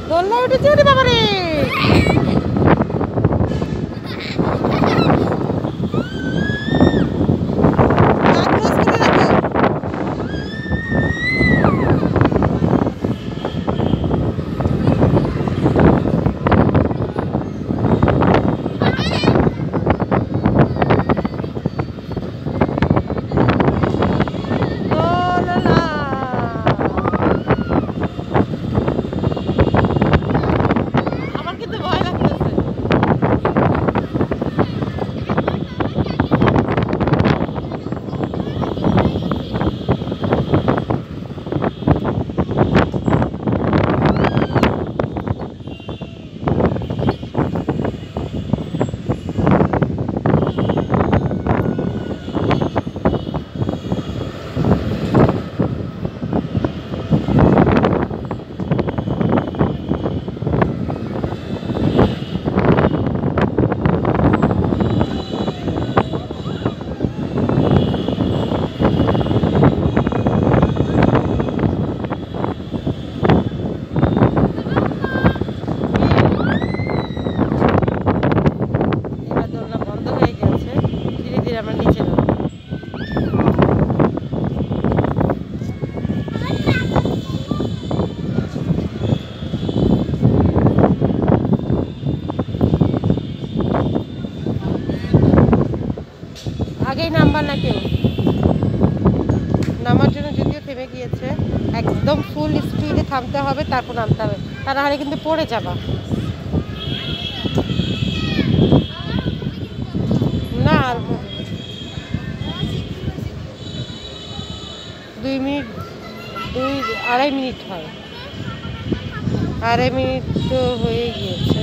দোলনায় উঠেছে রে বাবা রে। আমরা নিচে যাবো। আগেই নামবার না কেউ, নামার জন্য যদিও থেমে গিয়েছে, একদম ফুল স্পিডে থামতে হবে, তারপর নামতে হবে, তা নাহলে কিন্তু পড়ে যাবা। না আর 2 মিনিট, 2-2.5 মিনিট হয়, 2.5 মিনিট তো হয়ে গিয়েছে।